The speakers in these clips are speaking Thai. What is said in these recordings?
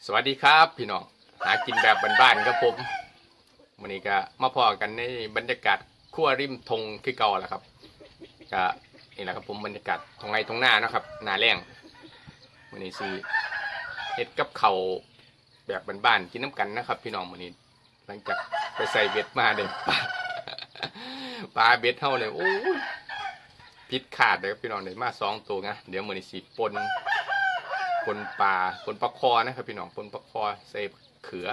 สวัสดีครับพี่น้องหากินแบบบ้านๆครับผมวันนี้ก็มาพอกันในบรรยากาศขั้วริมทงคือเก่าแหละครับก็นี่แหละครับผมบรรยากาศทงไงทงหน้านะครับหน้าแรงวันนี้สิเฮ็ดกับเขาแบบบ้านๆกินน้ำกันนะครับพี่น้องวันนี้หลังจากไปใส่เบ็ดมาเลยปลาเบ็ดเท่าเลยโอ้ยพิษขาดเลยครับพี่น้องเลยมา2 ตัวนะเดี๋ยววันนี้สิปนปลาคอนะครับพี่น้องปนปลาคอใส่เขือ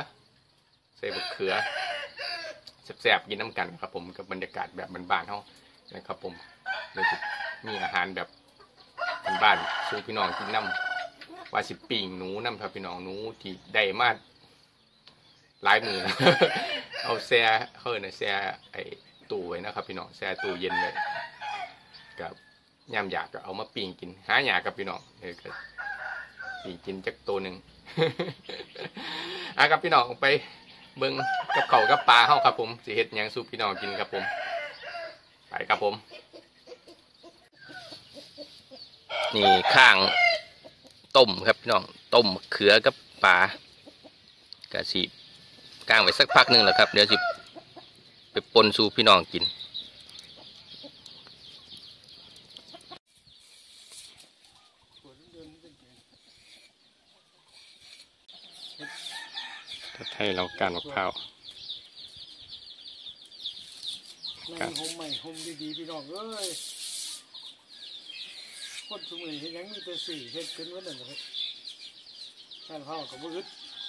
แซ่บๆกินน้ำกันครับผมกับบรรยากาศแบบบ้านๆเขานะครับผมเลยจะมีอาหารแบบบ้านๆสู่พี่น้องกินน้ำว่าสิปิ่งหนูน้ำครับพี่น้องหนูที่ได้มาหลายมือ เอาแช่แช่ไอ้ตู้ไว้นะครับพี่น้องแช่ตู้เย็นไว้กับย่ำอยากก็เอามาปิ่งกินหาอยากกับพี่น้องก็ปีกินจักตัวหนึ่ง ครับพี่น้องไปเบิ้งกับเขากับปลาเฮาครับผมสิเฮ็ดหยังสู่พี่น้องกินครับผมไปครับผมนี่ข้างต้มครับพี่น้องต้มเขือกับปลากะสิกางไว้สักพักหนึ่งแหละครับเดี๋ยวสิไปปนสู่พี่น้องกินให้เราการมะพร้าวนั่งห่มใหม่ห่มดีๆพี่น้องเอ้ยคนสมัยเห็นยังมีแต่สื่อเห็ดขึ้นวันนั้นเลยการข้าวกับมืด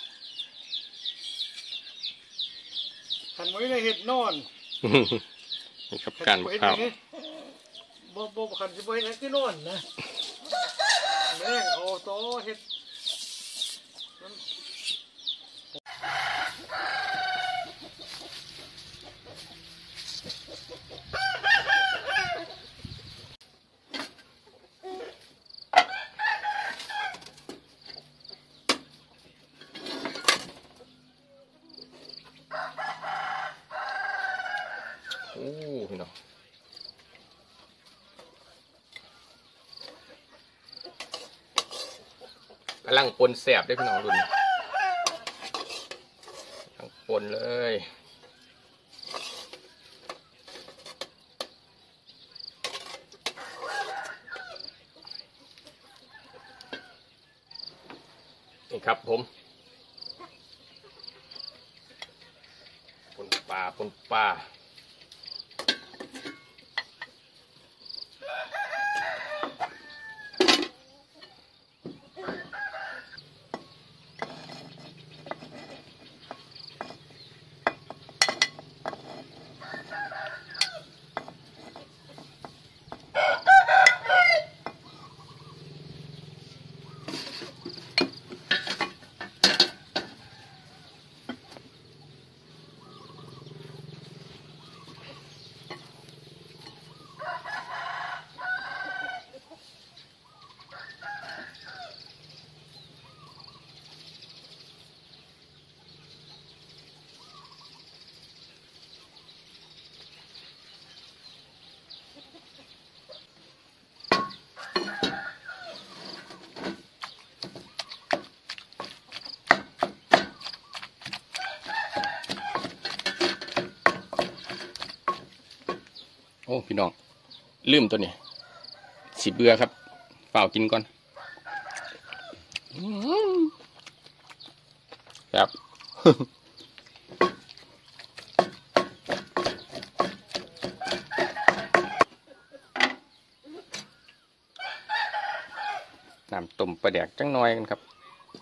ขันไว้ในเห็ดนอนนี่ครับการมะพร้าวบ่ขันจะไปนั่นที่นอนนะแม่งเอาโตเห็ดโอ้พี่น้องกำลังปนแสบได้พี่น้องรุ่นกำลังปนเลยนี่ครับผมปนปลาโอ้พี่น้องลืมตัวนี้สิเบื่อครับเปล่ากินก่อนครับ น้ำต้มปลาแดกจังน้อยกันครับ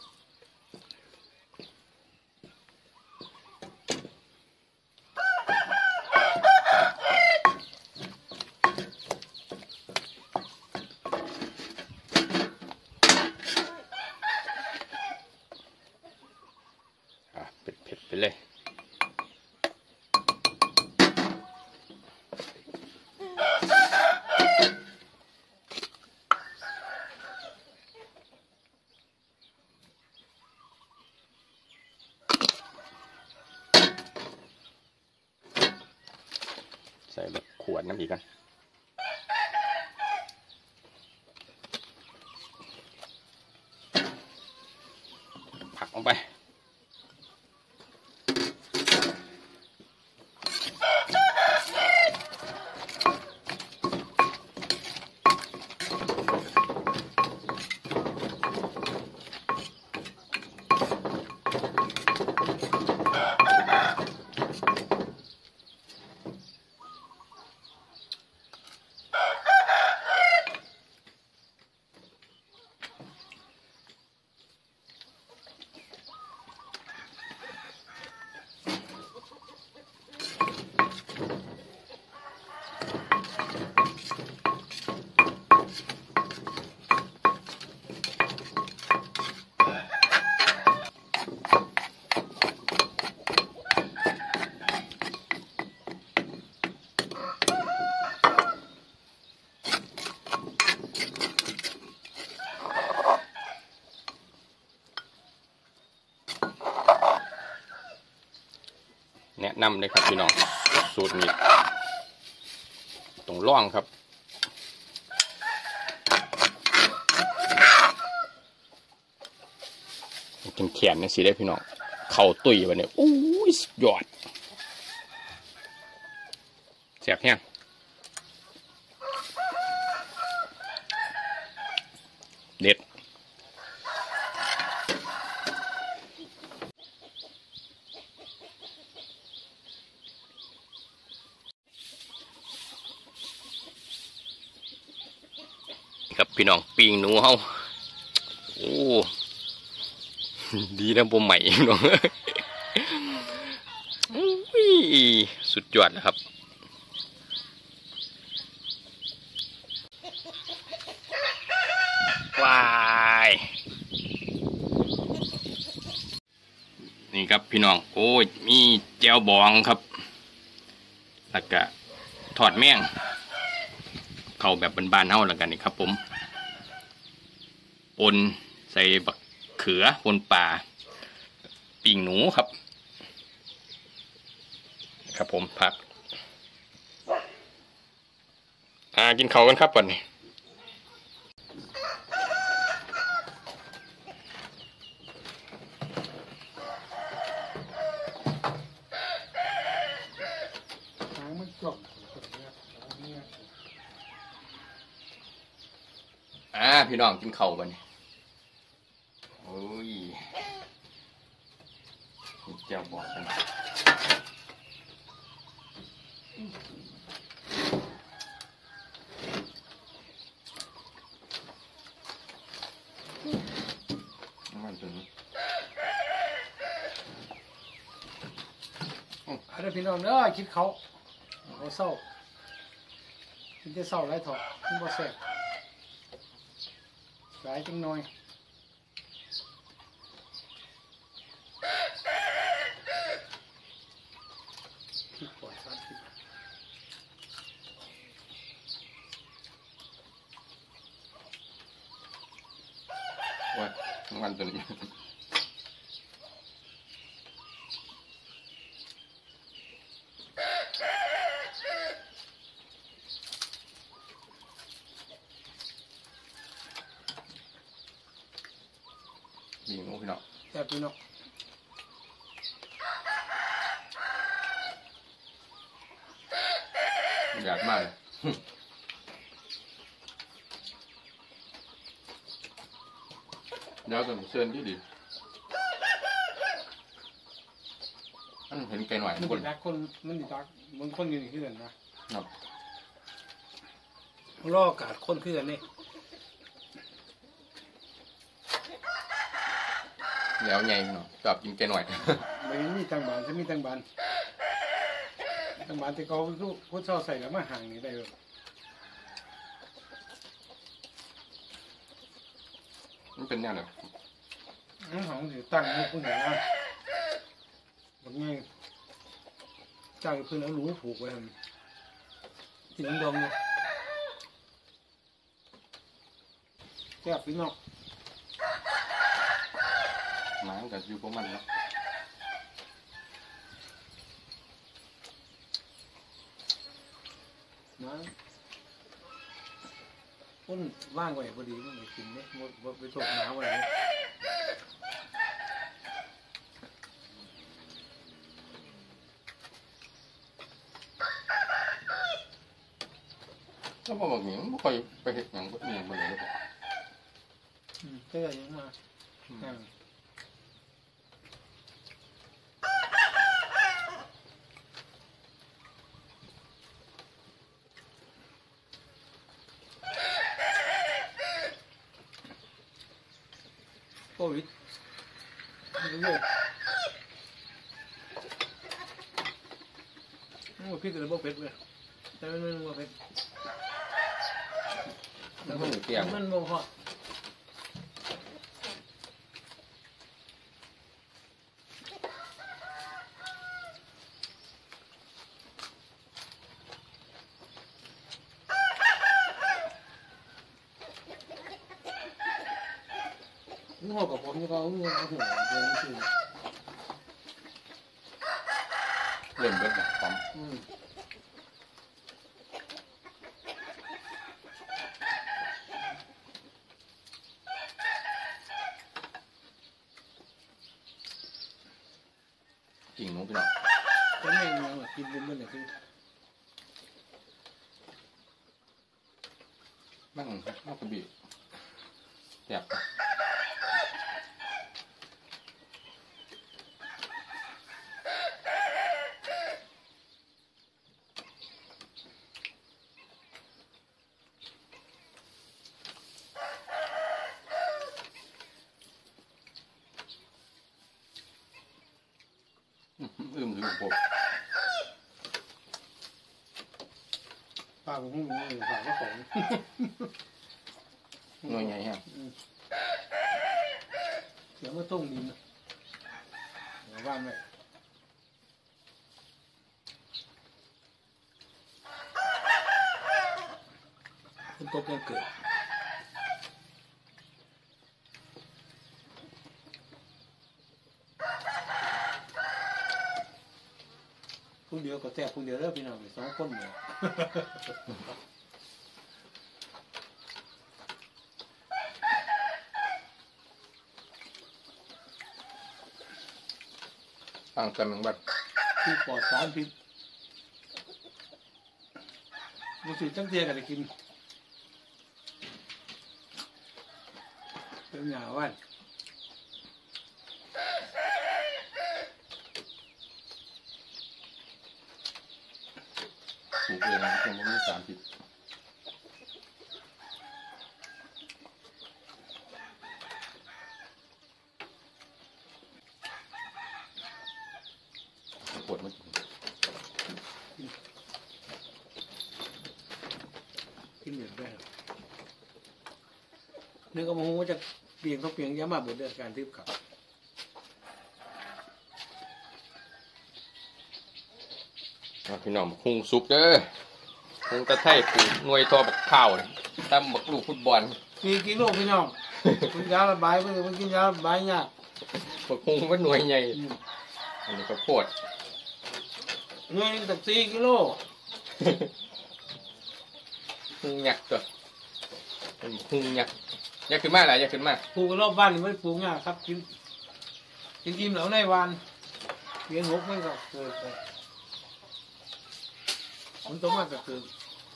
เผ็ดไปเลยใส่แบบขวดน้ำอีกกันผักลงไปแนะนำเลยครับพี่น้องสูตรนี้ต้องลองครับแข็งๆนี่สิได้พี่น้องเข่าตุยวันนี้อู้ยยอดแซ่บแห้งเด็ดครับพี่น้องปิ้งหนูเฮาโอ้ดีนะบ่ใหม่พี่น้องสุดยอดนะครับว้ายนี่ครับพี่น้องโอ้ยมีแจ่วบองครับแล้วก็ทอดแม่งเข้าแบบบานๆเฮาแล้วกันนี่ครับผมปนใส่บักเขือปนปลาปิ้งหนูครับครับผมผักกินข้าวกันครับก่อนนี่มันจบพี่น้องกินข้าวกันนี่โอ้ยเจ้าบอกกันมันตัวนี้อะไรพี่น้องเด้อคิดเขาเศร้าคิดจะเศร้าไรถอดคิดว่าแซ่บหลายจังหน่อยคิดปวดสัตว์ว่ามันตัวนี้ดีงูพี่น้องแซ่บพี่น้องอยากมากเลยเดี๋ยวต้องเชิญที่ดีมันเห็นไกลหน่อยมันคนดีดักคนมันดีดักมันคนอยู่นี่คือกันนะครับ รออากาศคนคือกันนี่แล้วไงพี่น้องชอบกินไกลหน่อยไม่มีทางบ้านจะมีทางบ้านที่เขาพูดเศร้าใส่แล้วมาห่างนี่ได้เลยมันเป็นยังไงน้ำหอมถือตั้งมุกคนไหนนะแบบนี้จ้างเพื่อนเอาหนูผูกไว้ทำกินน้ำดองเลยแซ่บพี่น้องหมากับอยู่พวกมันครับนะคนว่างไว้พอดีมันไปกินเนี่ยหมดไปถกน้ำไว้ถ้าบอกแบบนี้ไม่ค่อยไปเห็นอย่างก็มีมันเลยหรือเปล่าเจ้ายังมาโควิดเรื่อยๆพี่ก็เลยบอกเป็ดเลยแต่มันบอกเป็ดมันอยู่เตียงมันบอกเหาะนี่หัวกับผมนี่เขาเงินเอาหัวเงินคือเล่นเป็นแบบปั๊มจริงน้องพี่น้องก็ไม่เงินกินเป็นเมื่อไหร่คือนั่งนอกกระบี่แสบลืมถึงผมปลาของมึงปลาก็ของหน่วยใหญ่ฮะเดี๋ยวมาต้มดินว่านไว้คุณตกยังเกิดผู้เดียวก็แทบผู้เดียวแล้วพี่น้องสองคนเนี่ยต่างกันเหมือนแบบที่ปลอดสารพิษมันสิจังเทียกันได้กินเป็นหยาว่านปลูกเองยังไม่มีสารพิษปวดมันกินเหมือนได้นึกเอามาหูว่าจะเปลี่ยนเขาเปลี่ยนย้ำมาบทเรื่องการทิพย์ขับพี่น้องหุงสุกเด้อหุงตะไคร้ปลูกหน่วยทอบักข้าวตั้มบักลูกฟุตบอลกี่โลพี่น้องกินยาระบายเพื่อนกินยาระบายเนี่ยบักหุงว่าหน่วยใหญ่อันนี้ก็โคตรเงินตัก4 กิโลหุงยักษ์ตัวเป็นหุงยักษ์ยักษ์ขึ้นมาหลายยักษ์ขึ้นมาปลูกรอบบ้านนี่ไม่ปลูกเนี่ยครับกินอิ่มแล้วในวันเลี้ยงหกมันก็เกิดไปมันต้องมาก็เกิด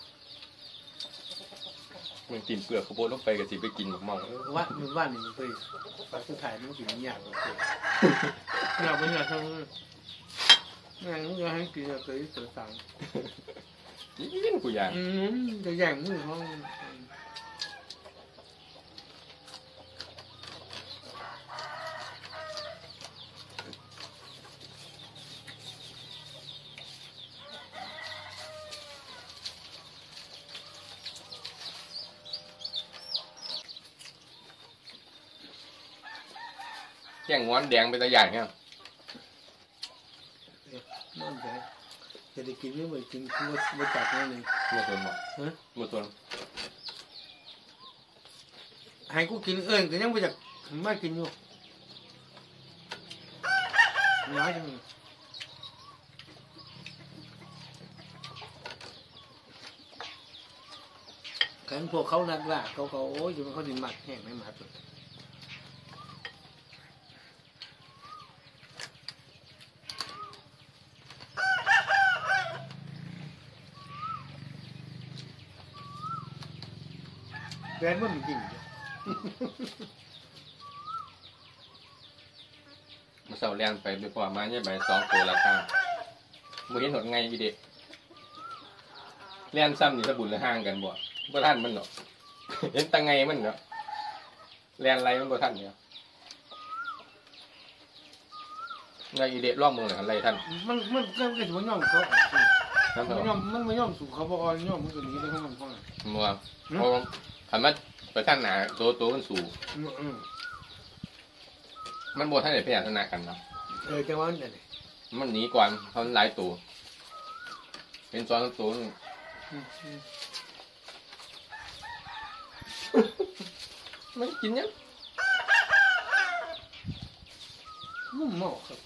มันกินเปลือกข้าวโพดลงไปก็สิไปกินหมกเมาวัดมันบ้านนี่มันไปปัดสุดท้ายมันกินยากกว่าเกิดอยากไปอยากทำงานมันจะให้กินก็เกิดเสือสังกินกูอย่างจะแย่งมือเขาแย่งงอนแดงเป็นตัวอย่างเนี่ยนั่นแหละจะได้กินไม่เหมือนกินมาจัดนั่นเองมาตัวหมดฮะมาตัวให้กูกินเอิญก็ยังไม่จักไม่กินอยู่น้อยจังกันพวกเขานักล่าเขาโอ้ยอยู่มันเขาดินหมักแห้งไม่หมักเลยแดนมันจริงมาเสาเรียนไปไปพอมาเนี่ยใบ2ตัวราคาบ่เห็นหดไงอีเด็กเรียนซ้ำนี่สบุญหรือห่างกันบ่ท่านมันหรอก เห็นตังไงมันเนาะเรียนอะไรมันบ่ท่านเนี่ยไงอีเด็กรอบมือหรืออะไรท่านมันก็จะมันย่อมเขานั่นเหรมันไม่ย่อมสู่เขาบอกย่อมมันก็หนีไปข้างมันข้างมัวเพราะขันมาไปท่านหนาตัวมันสูงมันบ่ท่านไหนพยายามชนะกันเนาะจังหวะนั้นมันหนีก่อนเขาหลายตัวเป็นซ้อนตัวมันกินยังมุ่งหมอกครับ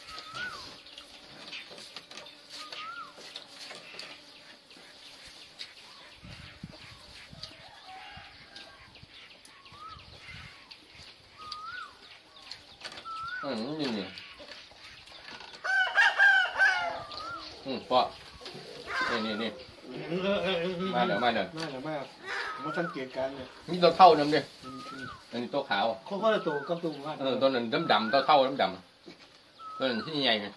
นี่พ่อนี่มาเดี๋ยวมาสังเกตการเลยนี่ตัวเท่าน้ำเนี่ยอันนี้ตัวขาวเขาก็จะโตกับตัวว่าตัวนั้นดำตัวเท่าดำตัวนั้นที่ใหญ่ไง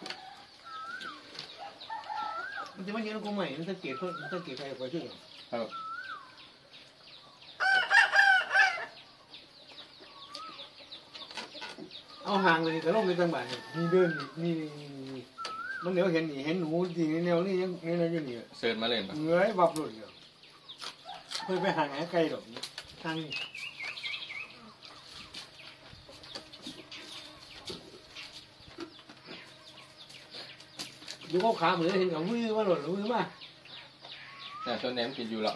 มันจะไม่เยอะกูใหม่มันสังเกตใครไปชื่อเอาห่างเลยแต่ลงในจังหวัดนี่เดินนี่มันเดี๋ยวเห็นหนูทีแนวนี่ยังนี่อยู่นี่เสิร์ฟมาเลยป่ะเงยบับหลุดเลยเพื่อไปห่างไอ้ไกลดอกทางนี้ดูเขาขาเหมือนเห็นกับมือว่าหล่นมือมาเนี่ยตัวแหนมกินอยู่หรอก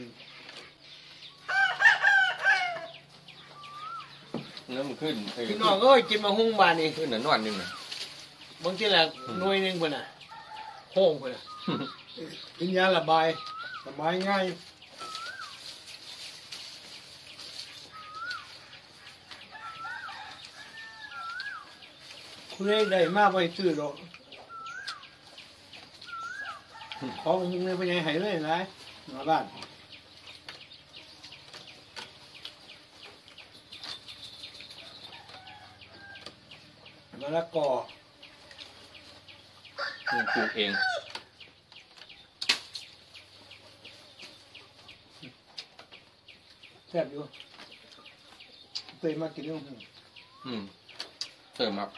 เนื้อมันขึ้นพี่น้องก็กินมาหุ้งบานนี่ขึ้นหนอนนึงนะบางทีแหละหน่วยนึงคนน่ะห้องคนน่ะกินยาระบายง่ายคุณได้มากไปซื้อหรอกของมึงเลยไปยังไงเลยไรมาบ้านมะละกอปลูกเองแซ่บอยู่เคยมากินเรื่องเติมมัก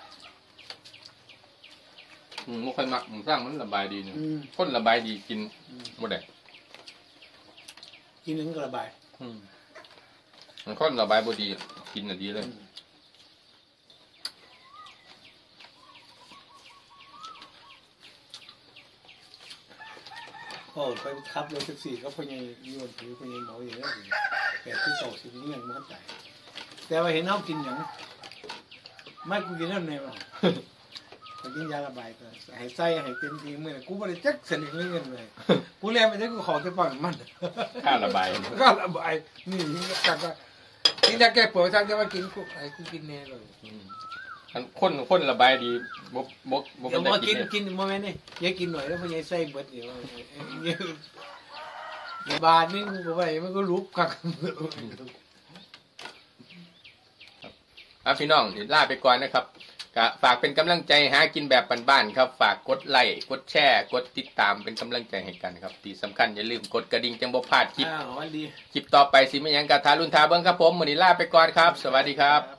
ไม่ค่อยมักสร้างมันระบายดีเนี่ยคนระบายดีกินหมดเลยกินหนึ่งก็ระบายมันคนระบายบดีกินน่ะดีเลยโอ้ไปขับรถแท็กซี่ก็พยายโยนถือพยายหมออย่างนี้แต่ที่สองสิบนี่ยังไม่เข้าใจแต่ว่าเห็นเขากินอย่างไม่กูกินนั่นไงวะกูกินยาระบายก็ให้ใส่ให้เต็มทีเมื่อกูไม่ได้จักสนิทเงินเลยกูเรียนไปได้กูขอแต่ปังมันค่าระบายก็ระบายนี่จักก็นี่จะแก้ปวดจักจะมากินกูไอ้กูกินแน่เลยคนระบายดีบเดี๋ยวมากินโมเมนต์นี่อย่ากินหน่อยแล้วพยายใส่เบิดเดี๋ยวบาทนี่กูไปมันก็ลุกกักพี่น้องเดี๋ยวลาไปก่อนนะครับก็ฝากเป็นกำลังใจหากินแบบบ้านๆครับฝากกดไลค์กดแชร์กดติดตามเป็นกำลังใจให้กันครับที่สำคัญอย่าลืมกดกระดิ่งจังบ่พลาดคลิปต่อไปสิไม่ยังกะทารุณทาเบิ้งครับผมวันนี้ลาไปก่อนครับสวัสดีครับ